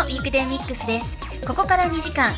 ウィークデーミックスです。ここから2時間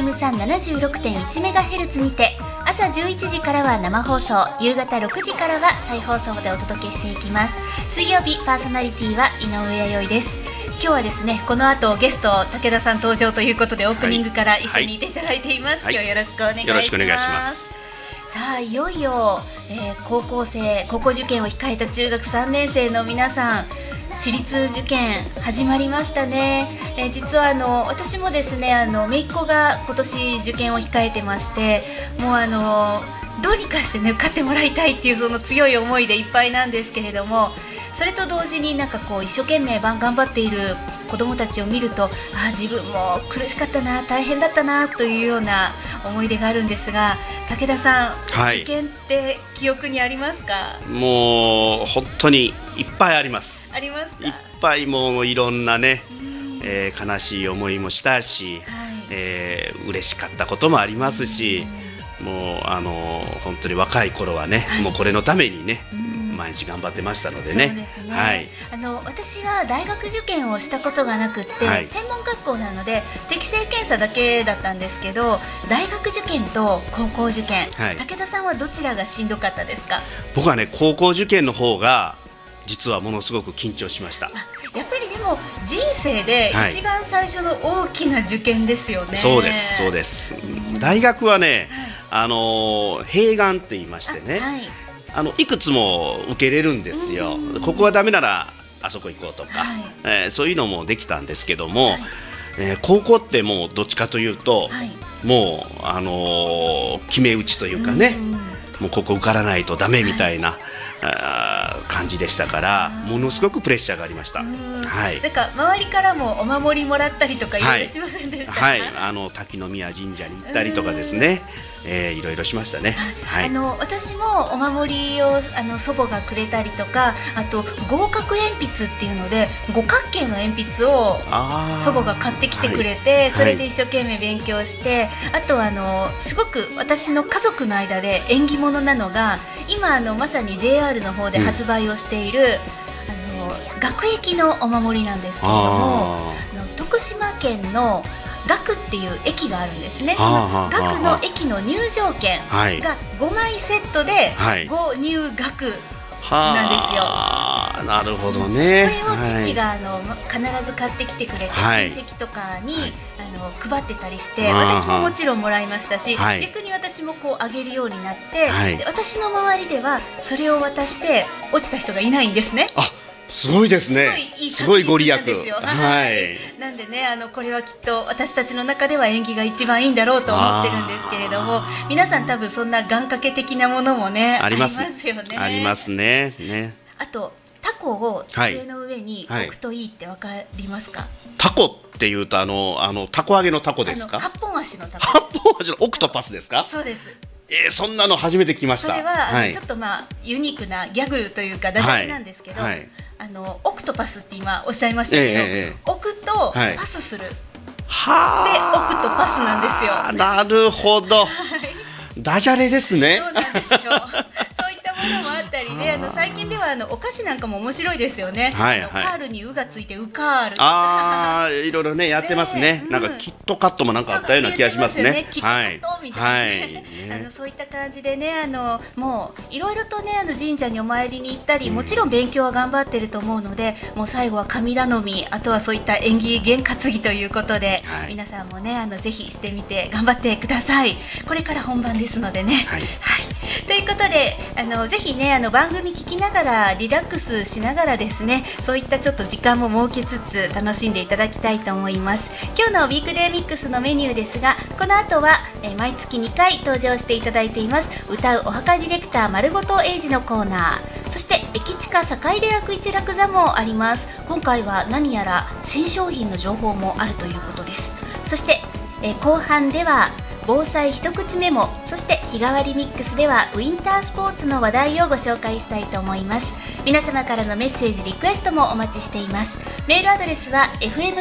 FM376.1MHz にて朝11時からは生放送、夕方6時からは再放送でお届けしていきます。水曜日パーソナリティは井上弥生です。今日はですね、この後ゲスト武田さん登場ということで、オープニングから一緒にいていただいています。今日よろしくお願いします。 よろしくお願いします。 さあ、いよいよ、高校受験を控えた中学3年生の皆さん、私立受験始まりましたね。実は私もですね、姪っ子が今年受験を控えてまして、もうどうにかしてね受かってもらいたいっていうその強い思いでいっぱいなんですけれども、それと同時になんかこう一生懸命頑張っている子どもたちを見ると、自分も苦しかったな、大変だったなというような思い出があるんですが、武田さん、受験って記憶にありますか？ もう本当にいっぱいあります。 ありますか？ いっぱい、もういろんなね、悲しい思いもしたし、嬉しかったこともありますし、もう本当に若い頃はね、もうこれのためにね、毎日頑張ってましたのでね。 そうですね。私は大学受験をしたことがなくって、専門学校なので適正検査だけだったんですけど、大学受験と高校受験、武田さんはどちらがしんどかったですか？ 僕はね、高校受験の方が実はものすごく緊張しました。 やっぱりでも人生で一番最初の大きな受験ですよね。 そうです、そうです。大学はね、併願って言いましてね、いくつも受けれるんですよ。ここはダメならあそこ行こうとか、そういうのもできたんですけども、高校ってもうどっちかというと、もう決め打ちというかね、もうここ受からないとダメみたいな感じでしたから、ものすごくプレッシャーがありました。なんか周りからもお守りもらったりとかいろいろしませんでしたか？ 滝宮神社に行ったりとかですね、いろいろしましたね。 私もお守りを祖母がくれたりとか、あと合格鉛筆っていうので五角形の鉛筆を祖母が買ってきてくれて、それで一生懸命勉強して、あとすごく私の家族の間で縁起物なのが、今まさに JR の方で発売をしている、学駅のお守りなんですけれども、徳島県の学っていう駅があるんですね。その学の駅の入場券が5枚セットで5入学なんですよ。 なるほどね。 これを父が必ず買ってきてくれて、親戚とかに配ってたりして、私ももちろんもらいましたし、逆に私もこうあげるようになって、で私の周りではそれを渡して落ちた人がいないんですね。 すごいですね。すごいご利益。 なんでね、これはきっと私たちの中では縁起が一番いいんだろうと思ってるんですけれども、皆さん多分そんな願掛け的なものもね、ありますよね。 ありますね。 あとタコを机の上に置くといいってわかりますか？ タコっていうとタコ揚げのタコですか ？8本足のタコ。 8本足のオクトパスですか？ そうです。 そんなの初めて聞きました。 それはちょっとユニークなギャグというかダジャレなんですけど、オクトパスって今おっしゃいましたけど、置くとパスするでオクトパスなんですよ。 なるほど、ダジャレですね。 そうなんですよ。そういったものもあったりで、最近ではお菓子なんかも面白いですよね。カールに「う」がついてウカールとか、 いろいろねやってますね。なんかキットカットもなんかあったような気がしますね。 キットカットみたいな、そういった感じでね、もういろいろとね神社にお参りに行ったり、もちろん勉強は頑張ってると思うので、もう最後は神頼み、あとはそういった縁起験担ぎということで、皆さんもねぜひしてみて頑張ってください。これから本番ですのでね。ということでぜひね番組聞きながらリラックスしながらですね、そういったちょっと時間も設けつつ楽しんでいただきたいと思います。今日のウィークデーミックスのメニューですが、この後は毎月2回登場していただいています歌うおはかディレクター丸ごとエイジのコーナー、そして駅近坂出楽一楽座もあります。今回は何やら新商品の情報もあるということです。そして後半では防災一口メモ、そして日替わりミックスではウィンタースポーツの話題をご紹介したいと思います。皆様からのメッセージリクエストもお待ちしています。メールアドレスは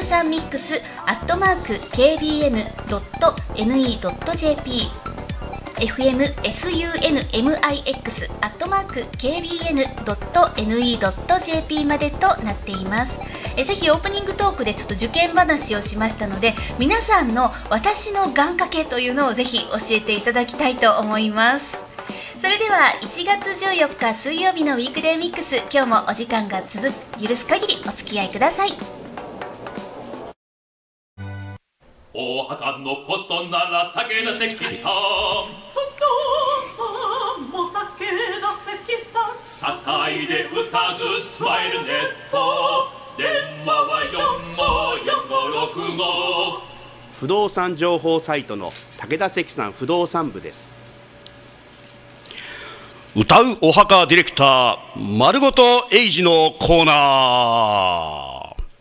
fmsunmix@kbn.ne.jp fmsunmix@kbn.ne.jp までとなっています。 ぜひオープニングトークでちょっと受験話をしましたので、皆さんの私の願掛けというのをぜひ教えていただきたいと思います。それでは1月14日水曜日のウィークデーミックス、今日もお時間が許す限りお付き合いください。 お墓のことなら武田関さん、不動産も武田関さん、堺で歌ずスマイルネット、電話は454565。 不動産情報サイトの武田関さん不動産部です。歌うお墓ディレクター丸ごとエイジのコーナー。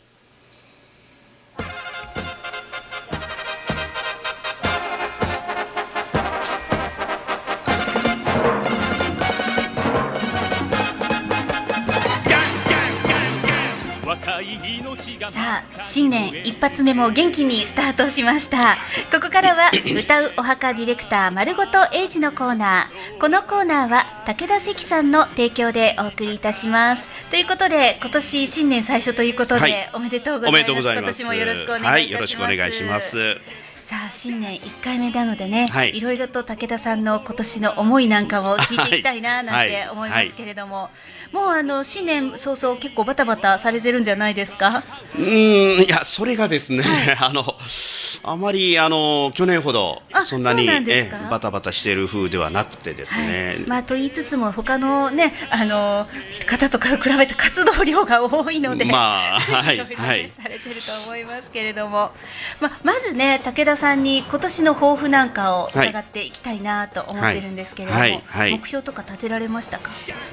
さあ、新年一発目も元気にスタートしました。ここからは歌うお墓ディレクター丸ごとエイジのコーナー。このコーナーは武田関さんの提供でお送りいたします。ということで、今年新年最初ということで、はい、おめでとうございます。今年もよろしくお願いいたします。 はい、よろしくお願いします。 さあ、新年1回目なのでね、はい、いろいろと武田さんの今年の思いなんかを聞いていきたいななんて思いますけれども、もう新年早々結構バタバタされてるんじゃないですか？ いや、それがですね、あまり去年ほどそんなにバタバタしている風ではなくてですね、 まあと言いつつも他のね方とか比べて活動量が多いので、まあいろいろされてると思いますけれども、まずね、武田さんに今年の抱負なんかを伺っていきたいなと思ってるんですけれども、目標とか立てられましたか？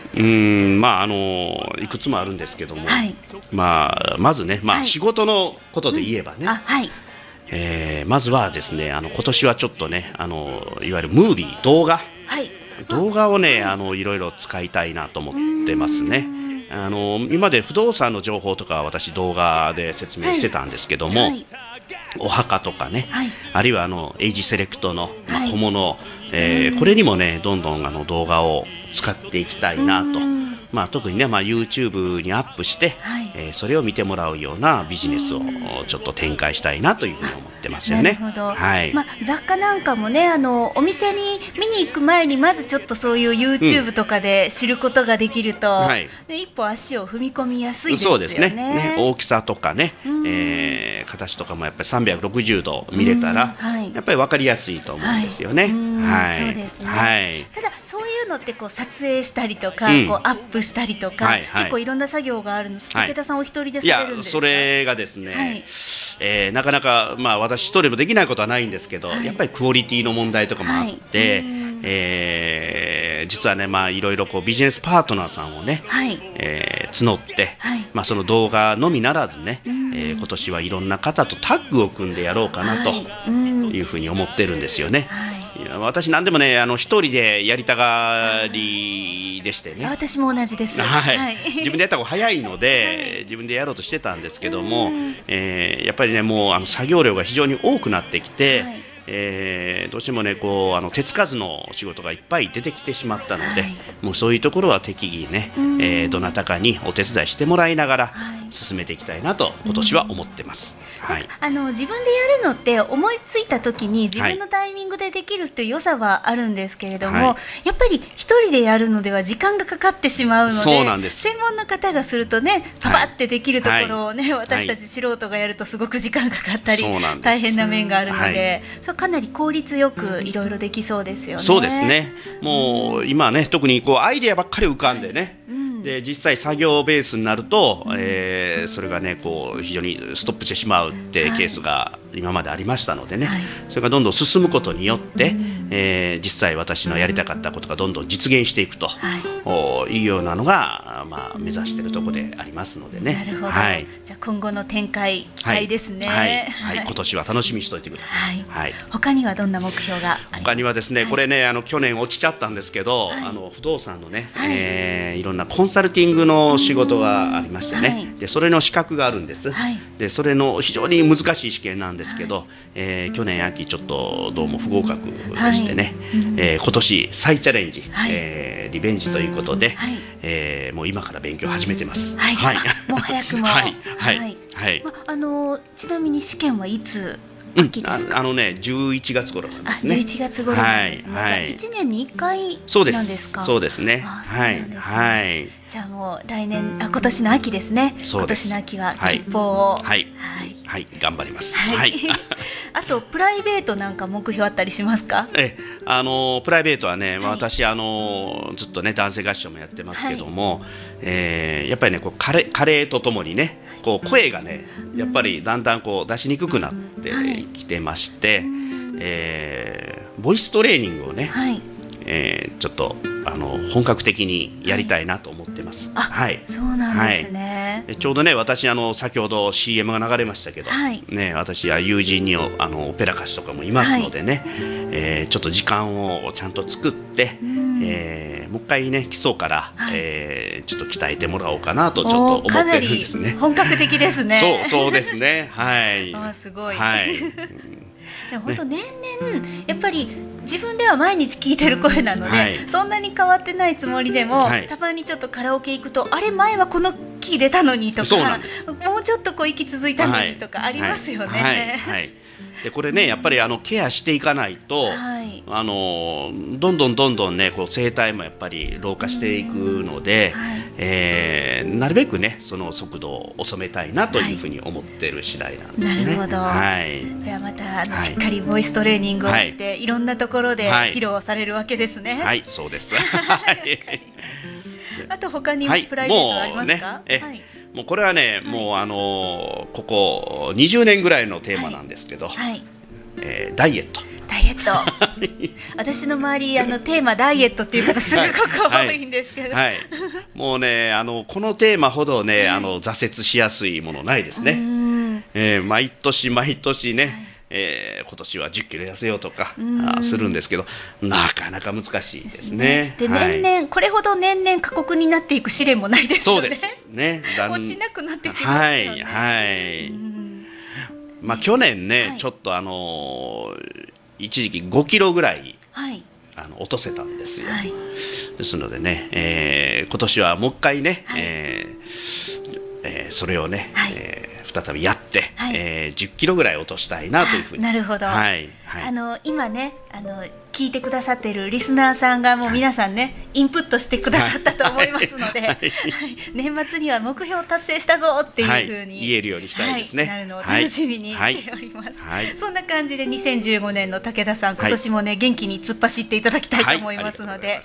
いくつもあるんですけども、まずね、仕事のことで言えばね、まずはですね、今年はちょっとね、いわゆるムービー、動画をね、いろいろ使いたいなと思ってますね。今まで不動産の情報とか私動画で説明してたんですけども、お墓とかね、あるいはエイジセレクトの小物、これにもね、どんどん動画を使っていきたいなと。特にね、YouTube にアップして、それを見てもらうようなビジネスをちょっと展開したいなというふうに思ってますよね。 なるほど。雑貨なんかもね、お店に見に行く前にまずちょっとそういう YouTube とかで知ることができると、一歩足を踏み込みやすいですよね。そうですね。 大きさとかね、形とかもやっぱり360度見れたら、やっぱり分かりやすいと思うんですよね。 そうですね。ただそういうのって撮影したりとか、アップしたりとか、結構いろんな作業があるので、武田さんお一人でされるんですか？ それがですね、なかなか私一人でもできないことはないんですけど、やっぱりクオリティの問題とかもあって、実はね、いろいろビジネスパートナーさんをね、募って、その動画のみならずね、今年はいろんな方とタッグを組んでやろうかなというふうに思ってるんですよね。私何でもね、一人でやりたがりでしてね。 私も同じです。 自分でやった方が早いので、自分でやろうとしてたんですけども、やっぱりね、もう作業量が非常に多くなってきて、どうしてもね、手つかずの仕事がいっぱい出てきてしまったので、もうそういうところは適宜ね、どなたかにお手伝いしてもらいながら進めていきたいなと今年は思ってます。 自分でやるのって思いついた時に自分のタイミングでできるっていう良さはあるんですけれども、やっぱり一人でやるのでは時間がかかってしまうので、 そうなんです。 専門の方がするとね、パパってできるところをね、私たち素人がやるとすごく時間かかったり大変な面があるので、かなり効率よくいろいろできそうですよね。 そうですね。もう今ね、特にアイデアばっかり浮かんでね、で実際作業ベースになると、それがね、非常にストップしてしまうってケースが今までありましたのでね、それがどんどん進むことによって、実際私のやりたかったことがどんどん実現していくというようなのが、目指しているところでありますのでね。 なるほど。じゃあ今後の展開期待ですね。 今年は楽しみにしておいてください。 他にはどんな目標がありますか？ 他にはですね、これね、去年落ちちゃったんですけど、不動産のね、いろんなコンサルティングの仕事がありましてね、でそれの資格があるんです。でそれの非常に難しい試験なんですけど、去年秋ちょっとどうも不合格でしてね、今年再チャレンジ、リベンジということで、もう今から勉強始めてます。 はい、もう早くも。ちなみに試験はいつ？ 11月頃なんですね。 11月頃なんですね。じゃあ1年に1回なんですか？ そうですね。 じゃあもう来年、今年の秋ですね。今年の秋は吉報を。 頑張ります。 あとプライベートなんか目標あったりしますか？ プライベートはね、私ずっとね男性合唱もやってますけども、やっぱりね加齢とともにね、声がねやっぱりだんだん出しにくくなってきてまして、ボイストレーニングをね、ちょっと本格的にやりたいなと思ってます。 そうなんですね。 ちょうどね私先ほど CM が流れましたけど、私は友人にオペラ歌手とかもいますのでね、ちょっと時間をちゃんと作って、もう一回ね基礎から、ちょっと鍛えてもらおうかなとちょっと思ってるんですね。 本格的ですね。 そうですね。 すごい。でも本当年々やっぱり自分では毎日聞いてる声なので、そんなに変わってないつもりでも、たまにちょっとカラオケ行くと、あれ前はこのキー出たのにとか、もうちょっと息続いたのにとかありますよね。 でこれねやっぱりケアしていかないと、どんどんね声帯もやっぱり老化していくので、なるべくねその速度を遅めたいなというふうに思っている次第なんですね。 なるほど。じゃあまたしっかりボイストレーニングをして、いろんなところで披露されるわけですね。 そうです。 あと他にプライベートありますか？ もうこれはね、もうここ20年ぐらいのテーマなんですけど、ダイエット。私の周りテーマダイエットっていう方すごく多いんですけど、 もうねこのテーマほどね挫折しやすいものないですね。毎年ね。今年は10キロ痩せようとかするんですけど、なかなか難しいですね。 で年々これほど年々過酷になっていく試練もないですよね。 そうですね。 落ちなくなってきますよね。 去年ねちょっと一時期5キロぐらい落とせたんですよ。ですのでね、今年はもう一回ね、それをね、再びやって、10キロぐらい落としたいなというふうに。 なるほど。今ね聞いてくださっているリスナーさんがもう皆さんねインプットしてくださったと思いますので、年末には目標達成したぞっていうふうに言えるようにしたいですね。 なるのを楽しみにしております。そんな感じで2015年の武田さん、今年もね元気に突っ走っていただきたいと思いますので、では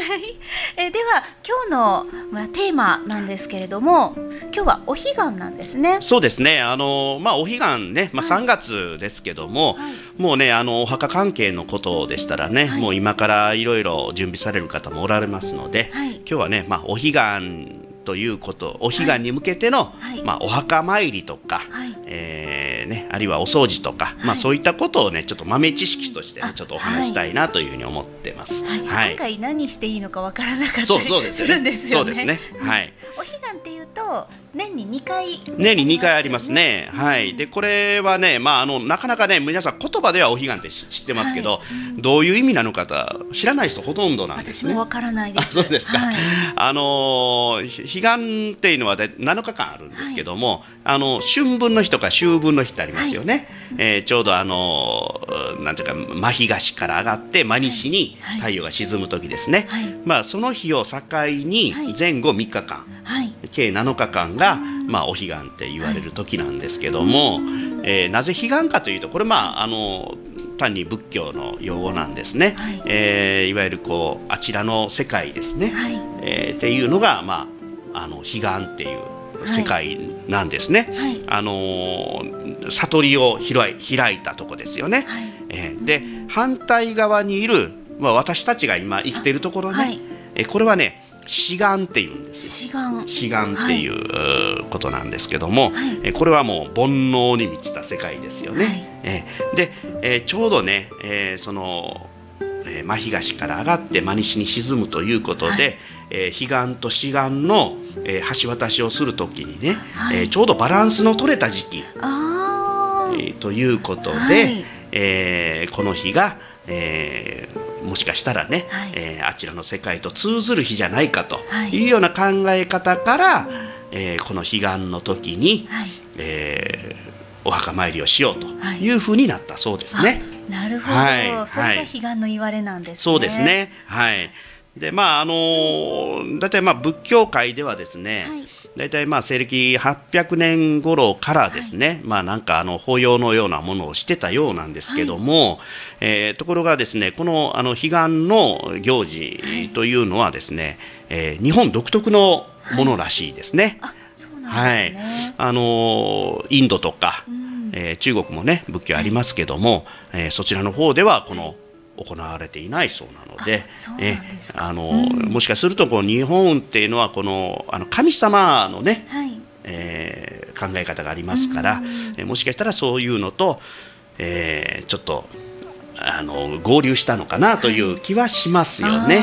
今日のテーマなんですけれども、今日はお彼岸なんですね。 そうですね。お彼岸ね、3月ですけども、もうねお墓関係のことでしたらね、もう今からいろいろ準備される方もおられますので、今日はねお彼岸ということ、お彼岸に向けてのお墓参りとか、あるいはお掃除とか、そういったことをねちょっと豆知識としてちょっとお話したいなというふうに思ってます。 今回何していいのかわからなかったりするんですよね。そうですね。お彼岸っていうと年に2回ありますね。でこれはねなかなかね皆さん言葉ではお彼岸って知ってますけど、どういう意味なのか知らない人ほとんどなんですね。 私もわからないです。 そうですか。彼岸っていうのは7日間あるんですけども、春分の日とか秋分の日ってありますよね。ちょうどなんていうか真東から上がって真西に太陽が沈む時ですね。その日を境に前後3日間、計7日間がお彼岸って言われる時なんですけども、なぜ彼岸かというと、これ単に仏教の用語なんですね。いわゆるあちらの世界ですね、っていうのが彼岸っていう世界なんですね。悟りを開いたとこですよね。で反対側にいる、私たちが今生きているところね、これはね彼岸っていうんです。彼岸っていうことなんですけども、これはもう煩悩に満ちた世界ですよね。で、ちょうどね、その真東から上がって真西に沈むということで、彼岸と彼岸の、橋渡しをするときにね、ちょうどバランスの取れた時期、 ということで、この日が、もしかしたらね、あちらの世界と通ずる日じゃないかというような考え方から、この彼岸の時に、お墓参りをしようというふうになったそうですね。 なるほど、それが彼岸の言われなんですね。 そうですね。でだいたい仏教界ではですね、だいたい西暦800年頃からですね、なんか法要のようなものをしてたようなんですけども、ところがですね、この彼岸の行事というのはですね、日本独特のものらしいですね。インドとか、中国もね仏教ありますけども、そちらの方では行われていないそうなので、もしかすると日本っていうのは神様のね、考え方がありますから、もしかしたらそういうのと、ちょっと合流したのかなという気はしますよね。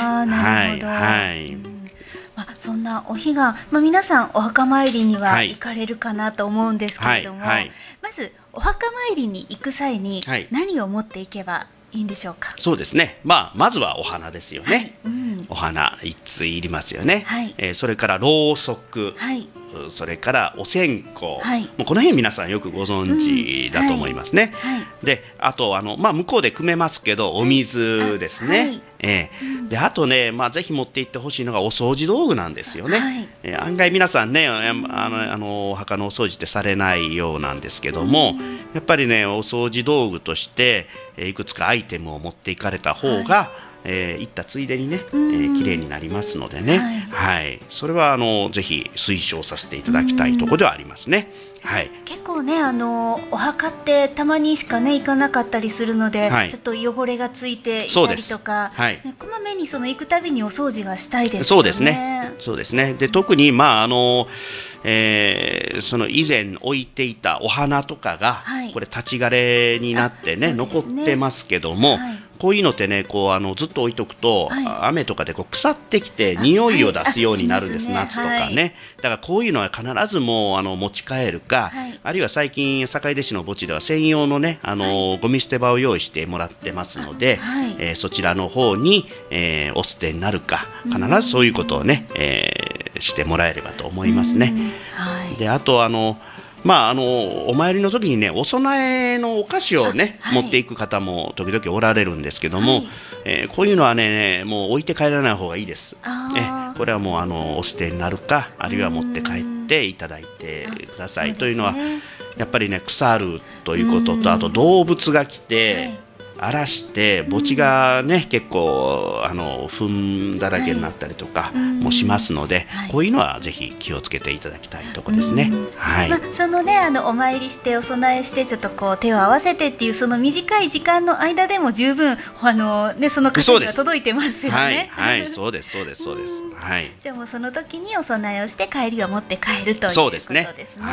そんなお彼岸、皆さんお墓参りには行かれるかなと思うんですけれども、まずお墓参りに行く際に何を持っていけばいいんでしょうか。 そうですね、まずはお花ですよね。お花一対いりますよね。それからろうそく、それからお線香、もうこの辺皆さんよくご存知だと思いますね。であと向こうで汲めますけどお水ですね。であとね、ぜひ持って行ってほしいのがお掃除道具なんですよね。案外皆さんねお墓のお掃除ってされないようなんですけども、やっぱりねお掃除道具としていくつかアイテムを持っていかれた方が、行ったついでにね、綺麗になりますのでね、それはぜひ推奨させていただきたいところではありますね。 結構ねお墓ってたまにしかね行かなかったりするので、ちょっと汚れがついていたりとか、こまめに行くたびにお掃除はしたいですよね。 そうですね。で特にその以前置いていたお花とかが、これ立ち枯れになってね残ってますけども、こういうのってねずっと置いとくと、雨とかで腐ってきて匂いを出すようになるんです、夏とかね。だからこういうのは必ずもう持ち帰るか、あるいは最近坂出市の墓地では専用のねゴミ捨て場を用意してもらってますので、そちらの方に、お捨てになるか必ずそういうことをね、してもらえればと思いますね。であとお参りの時にねお供えのお菓子をね、持っていく方も時々おられるんですけども、こういうのはねもう置いて帰らない方がいいです。これはもうお捨てになるか、あるいは持って帰っていただいてください。というのはやっぱりね腐るということと、あと動物が来て荒らして墓地がね結構糞だらけになったりとかもしますので、こういうのはぜひ気をつけていただきたいところですね。 そのねお参りしてお供えしてちょっと手を合わせてっていうその短い時間の間でも十分その方には届いてますよね。 そうです。 じゃあもうその時にお供えをして帰りは持って帰るということですね。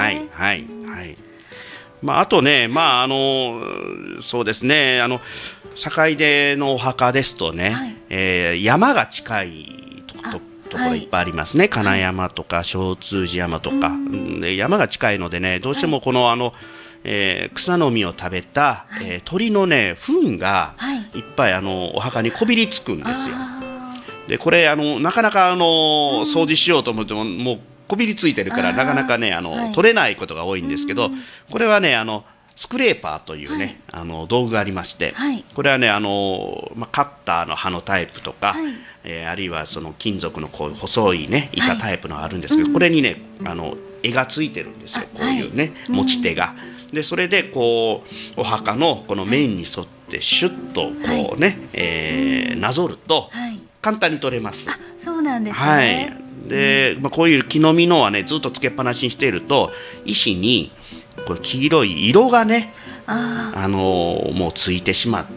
あとね、そうですね、坂出のお墓ですとね、山が近いところいっぱいありますね。金山とか小通寺山とか、で山が近いのでね、どうしても草の実を食べた、鳥のね糞がいっぱいお墓にこびりつくんですよ。でこれなかなか掃除しようと思ってももうこびりついてるからなかなかね取れないことが多いんですけど、これはねスクレーパーというね、道具がありまして、これはねカッターの刃のタイプとか、あるいは金属のこういう細いね板タイプのがあるんですけど、これにね柄がついてるんですよ、こういうね持ち手が。でそれでお墓のこの面に沿ってシュッとこうね、なぞると簡単に取れます。 そうなんですね。 でこういう木の実のはねずっとつけっぱなしにしていると石にこれ黄色い色がねもうついてしまって、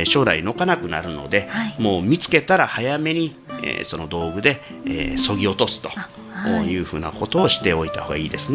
将来のかなくなるので、もう見つけたら早めに、その道具で、そぎ落とすというふうなことをしておいた方がいいですね。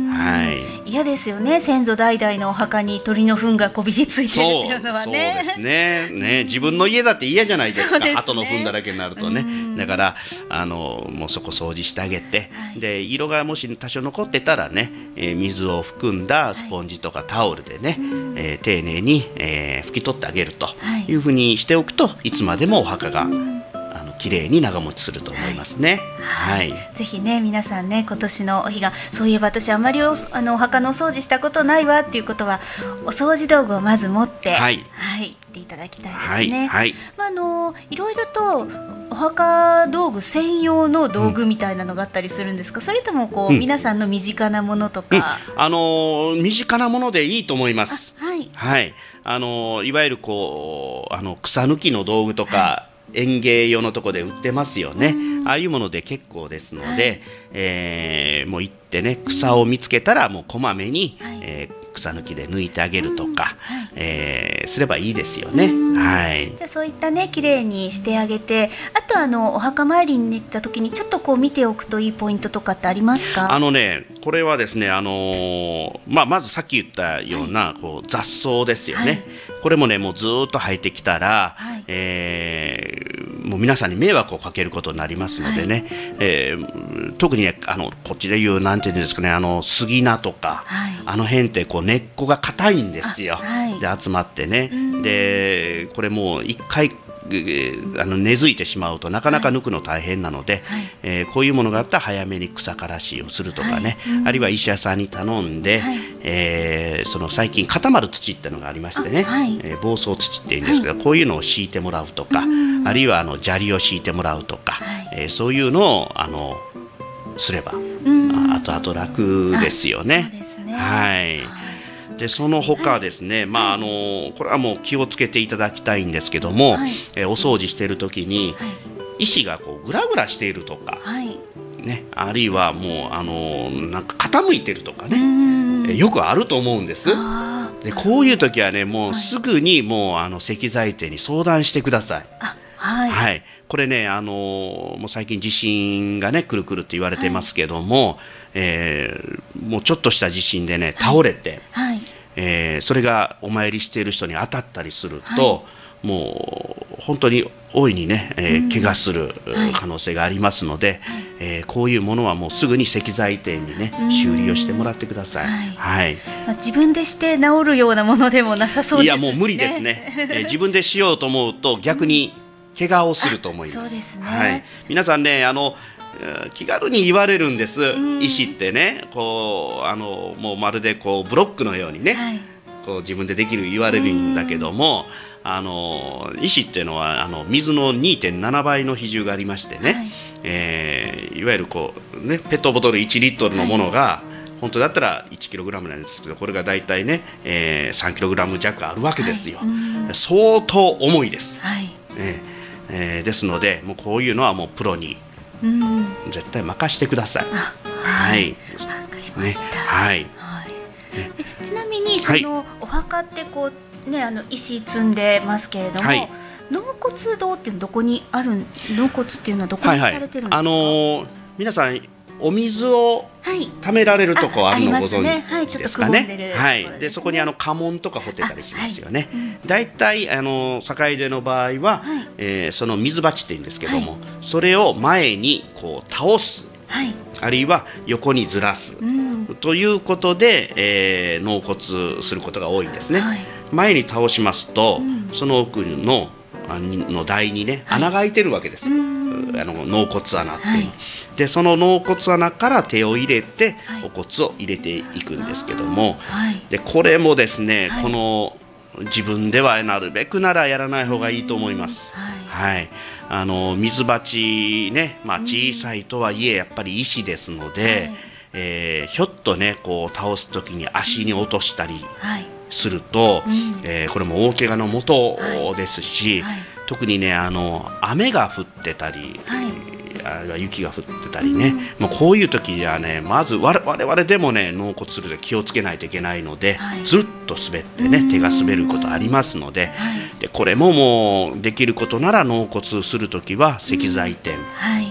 はい、 嫌ですよね、先祖代々のお墓に鳥の糞がこびりついてるっていうのはね。 そうですね。自分の家だって嫌じゃないですか、鳩の糞だらけになるとね。だからもうそこ掃除してあげて、で色がもし多少残ってたらね、水を含んだスポンジとかタオルでね、丁寧に、拭き取ってあげるというふうにしておくと、いつまでもお墓が綺麗に長持ちすると思いますね。はい。 ぜひね、皆さんね、今年のお彼岸、そういえば私あまりお墓のお掃除したことないわっていうことは、お掃除道具をまず持って、はい、行っていただきたいですね。はい。いろいろとお墓道具専用の道具みたいなのがあったりするんですか、それともこう、皆さんの身近なものとか。 身近なものでいいと思います。 はい。 はい。いわゆるこう草抜きの道具とか、園芸用のとこで売ってますよね。ああいうもので結構ですので、もう行ってね、草を見つけたらもうこまめに、草抜きで抜いてあげるとか、すればいいですよね。はい。 じゃあそういったね、綺麗にしてあげて、あとお墓参りに行った時にちょっとこう見ておくといいポイントとかってありますか？ これはですね、まずさっき言ったような、こう雑草ですよね。これもね、もうずっと生えてきたら、もう皆さんに迷惑をかけることになりますのでね、特にね、こっちで言うなんていうんですかね、杉菜とか、あの辺ってこう根っこが硬いんですよ。で集まってね、でこれもう一回根付いてしまうとなかなか抜くの大変なので、こういうものがあったら早めに草刈らしをするとかね、あるいは石屋さんに頼んで、その最近固まる土っていうのがありましてね、防草土っていうんですけど、こういうのを敷いてもらうとか、あるいは砂利を敷いてもらうとか、そういうのをすれば後々楽ですよね。はい。でその他ですね、これはもう気をつけていただきたいんですけども、お掃除している時に、石がこうグラグラしているとか、ね、あるいはもうなんか傾いてるとかね、よくあると思うんです。でこういう時はね、もうすぐにもう石材店に相談してください。はい、これね、もう最近地震がね、くるくるって言われてますけども、もうちょっとした地震でね、倒れて、それがお参りしている人に当たったりすると、もう本当に大いにね、怪我する可能性がありますので、こういうものはもうすぐに石材店にね、修理をしてもらってください。はい。 自分でして治るようなものでもなさそうですね。 いやもう無理ですね。自分でしようと思うと逆に怪我をすると思います。 そうですね。 はい。皆さんね、気軽に言われるんです。石ってね、こうもうまるでこうブロックのようにね、こう自分でできる言われるんだけども、石っていうのは水の 2.7 倍の比重がありましてね、いわゆるこうね、ペットボトル1リットルのものが、本当だったら 1kg なんですけど、これがだいたいね、3kg 弱あるわけですよ。相当重いです。ですので、もうこういうのはもうプロに絶対任してください。はい。 わかりました。 はい。 ちなみにそのお墓ってこうね、石積んでますけれども、納骨堂っていうのどこにある、納骨っていうのはどこにされてるんですか？ 皆さんお水を貯められるとこあるのご存知ですかね。はい。でそこに家紋とか彫ってたりしますよね。だいたい坂出の場合は、その水鉢っていうんですけども、それを前にこう倒す、あるいは横にずらす、ということで、納骨することが多いんですね。前に倒しますと、その奥の台にね、穴が開いてるわけです。納骨穴っていう、でその納骨穴から手を入れて、お骨を入れていくんですけども、でこれもですね、この自分ではなるべくならやらない方がいいと思います。水鉢ね、小さいとはいえやっぱり石ですので、ひょっとねこう倒す時に足に落としたりすると、これも大怪我のもとですし、特にね雨が降ってたり、あるいは雪が降ってたりね、もうこういう時にはね、まず我々でもね納骨するで気をつけないといけないので、ずっと滑ってね手が滑ることありますので、でこれももうできることなら納骨する時は石材店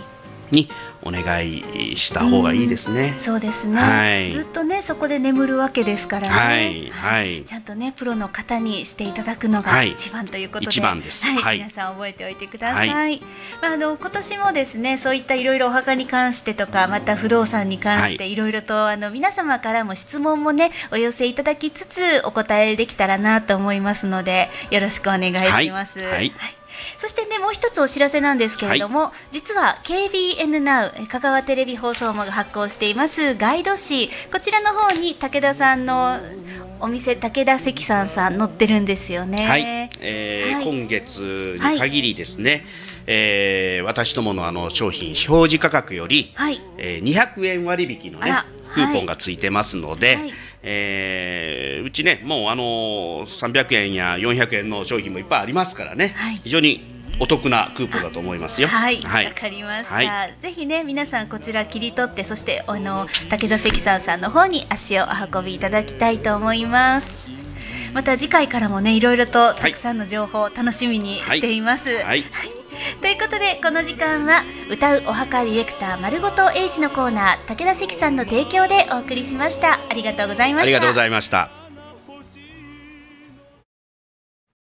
にお願いした方がいいですね。 そうですね、 はい、 ずっとねそこで眠るわけですからね、 はいはい、 ちゃんとねプロの方にしていただくのが一番ということで、 一番です、 はい、皆さん覚えておいてください。今年もですねそういったいろいろお墓に関してとかまた不動産に関していろいろと皆様からも質問もねお寄せいただきつつお答えできたらなと思いますのでよろしくお願いします。そしてねもう一つお知らせなんですけれども、実は KBN Now 香川テレビ放送網が発行していますガイド誌、こちらの方に武田さんのお店武田石さん載ってるんですよね。 今月に限りですね、私どもの商品表示価格より、200円割引のねクーポンがついてますので、うちねもう300円や400円の商品もいっぱいありますからね、非常にお得なクーポンだと思いますよ。 わかりました、ぜひね皆さんこちら切り取ってそして武田石さんの方に足をお運びいただきたいと思います。また次回からもねいろいろとたくさんの情報を楽しみにしています。ということでこの時間は歌うお墓ディレクター丸ごと英二のコーナー武田石さんの提供でお送りしました。ありがとうございました。 ありがとうございました。